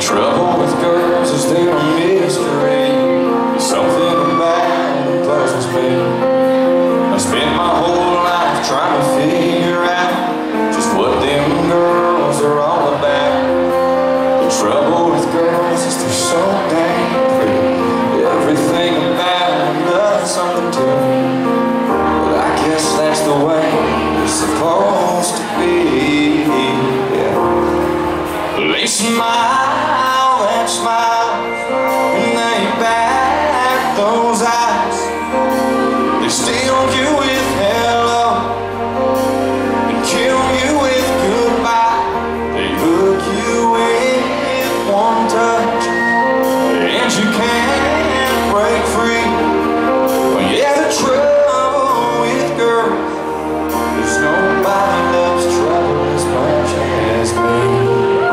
Trouble with girls is their mystery. Something about it puzzles me. I spent my whole life trying to figure out just what them girls are all about. The trouble with girls is they're so dang pretty. Everything about them does something to me. But I guess that's the way it's supposed to be. Yeah. They smile and smile, and they bat those eyes. They steal you with hello and kill you with goodbye. They hook you with one touch, and you can't break free. Well, yeah, the trouble with girls is nobody loves trouble as much as me.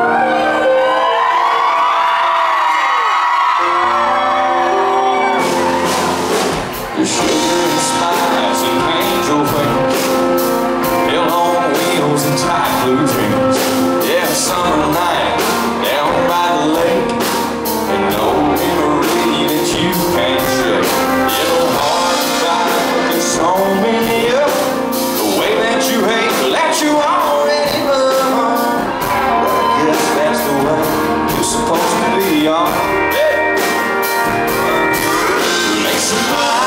Your sugar and smiles and angel wings, hell on wheels and tight blue dreams. Yeah, summer night down by the lake, and no memory that you can't shake. Yellow heart fire, there's so many of them. The way that you hate, that you already love. But I guess that's the way you're supposed to be, y'all. Yeah. Make some